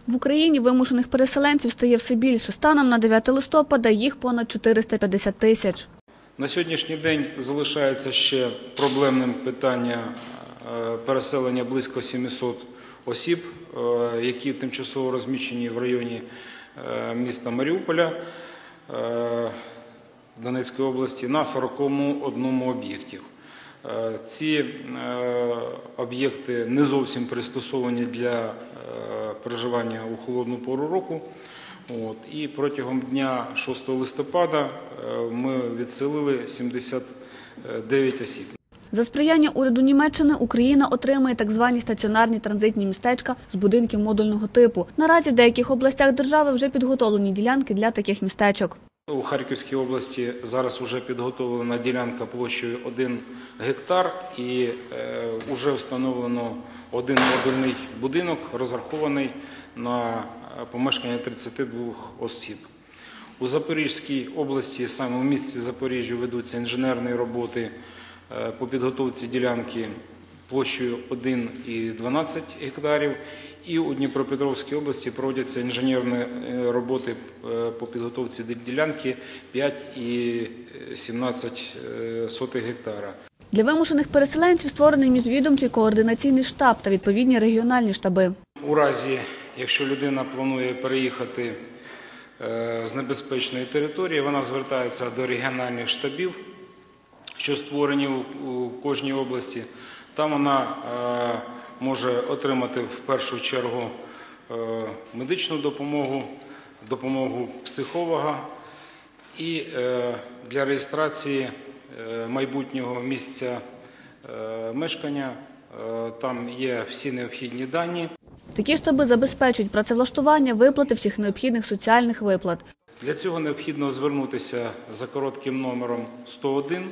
В Україні вимушених переселенців стає все більше. Станом на 9 листопада їх понад 450 тисяч. На сьогоднішній день залишається ще проблемним питання переселення близько 700 осіб, які тимчасово розміщені в районі міста Маріуполя Донецької області на 41 об'єкті. Ці об'єкти не зовсім пристосовані для проживання у холодну пору року. І протягом дня 6 листопада ми відселили 79 осіб. За сприяння уряду Німеччини Україна отримує так звані стаціонарні транзитні містечка з будинків модульного типу. Наразі в деяких областях держави вже підготовлені ділянки для таких містечок. У Харківській області зараз вже підготовлена ділянка площею 1 гектар і вже встановлено один модульний будинок, розрахований на помешкання 32 осіб. У Запорізькій області, саме в місті Запоріжжя, ведуться інженерні роботи по підготовці ділянки площею 1,12 гектарів. І у Дніпропетровській області проводяться інженерні роботи по підготовці ділянки 5,17 гектара. Для вимушених переселенців створений міжвідомчий координаційний штаб та відповідні регіональні штаби. У разі, якщо людина планує переїхати з небезпечної території, вона звертається до регіональних штабів, що створені у кожній області. Там вона може отримати в першу чергу медичну допомогу, допомогу психолога і для реєстрації майбутнього місця мешкання там є всі необхідні дані. Такі штаби забезпечують працевлаштування, виплати всіх необхідних соціальних виплат. Для цього необхідно звернутися за коротким номером 101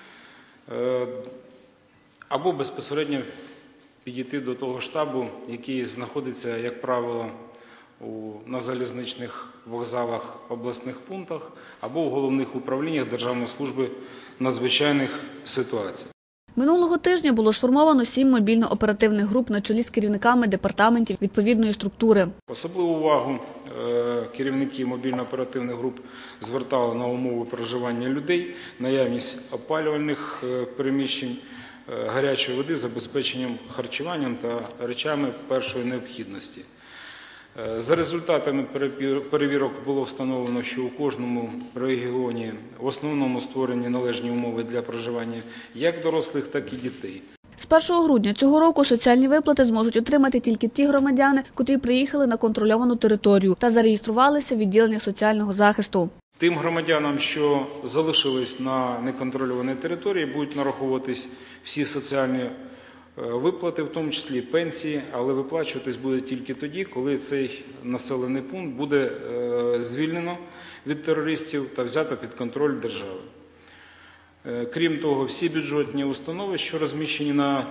або безпосередньо підійти до того штабу, який знаходиться, як правило, на залізничних вокзалах, обласних пунктах або в головних управліннях Державної служби надзвичайних ситуацій. Минулого тижня було сформовано 7 мобільно-оперативних груп на чолі з керівниками департаментів відповідної структури. Особливу увагу керівники мобільно-оперативних груп звертали на умови проживання людей, наявність опалювальних приміщень, гарячої води, забезпеченням харчуванням та речами першої необхідності. За результатами перевірок було встановлено, що у кожному регіоні в основному створені належні умови для проживання як дорослих, так і дітей. З 1 грудня цього року соціальні виплати зможуть отримати тільки ті громадяни, котрі приїхали на контрольовану територію та зареєструвалися в відділеннях соціального захисту. Тим громадянам, що залишились на неконтрольованій території, будуть нараховуватись всі соціальні виплати, в тому числі пенсії, але виплачуватись буде тільки тоді, коли цей населений пункт буде звільнено від терористів та взято під контроль держави. Крім того, всі бюджетні установи, що розміщені на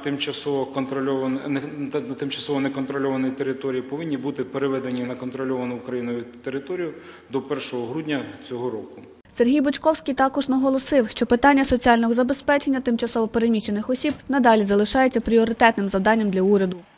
тимчасово неконтрольованій території, повинні бути переведені на контрольовану Україною територію до 1 грудня цього року. Сергій Бочковський також наголосив, що питання соціального забезпечення тимчасово переміщених осіб надалі залишається пріоритетним завданням для уряду.